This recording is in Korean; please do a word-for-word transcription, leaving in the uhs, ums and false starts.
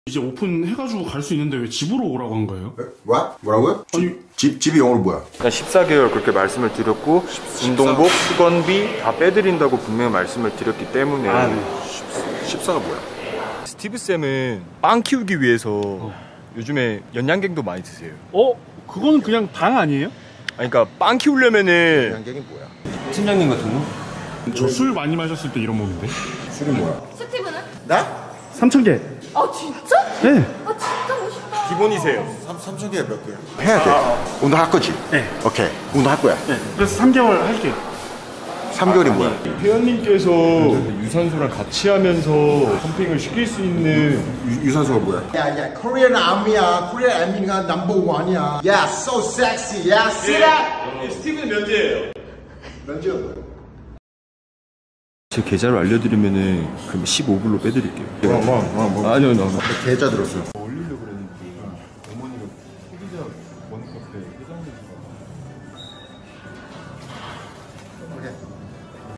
이제 오픈해가지고 갈 수 있는데 왜 집으로 오라고 한 거예요? 뭐? 뭐라고요? 아니 집, 집이 영어로 뭐야? 그러니까 십사 개월 그렇게 말씀을 드렸고 운동복, 수건비 다 빼드린다고 분명히 말씀을 드렸기 때문에. 아, 네. 십사가 뭐야? 스티브 쌤은 빵 키우기 위해서 어. 요즘에 연양갱도 많이 드세요. 어? 그거는 그냥 당 아니에요? 아니, 그러니까 빵 키우려면은 양갱이 뭐야? 팀장님 같은 거? 저 술 많이 마셨을 때 이런 몸인데? 술이 뭐야? 스티브는? 나? 삼천 개. 아 진짜? 네. 아 진짜 멋있다. 기본이세요. 삼천 개가 몇 개야? 해야 돼. 아, 운동할 거지? 네. 오케이. 운동할 거야? 네. 그래서 삼 개월 할게요. 삼 개월이 뭐야? 회원님께서 유산소랑 같이 하면서 펌핑을 시킬 수 있는 유, 유산소가 뭐야? Yeah, yeah. Korean Army야. Korean Army가 number one이야. Yeah, so sexy. Yeah, see that? 스티브는 면제예요. 면제가 뭐야? 제 계좌를 알려드리면은 그럼 십오 불로 빼드릴게요. 뭐, 뭐, 뭐, 뭐. 아니요, 나 계좌 들었어. 올리려고 그랬는데 어머니가 소비자 원카페 회장님이시고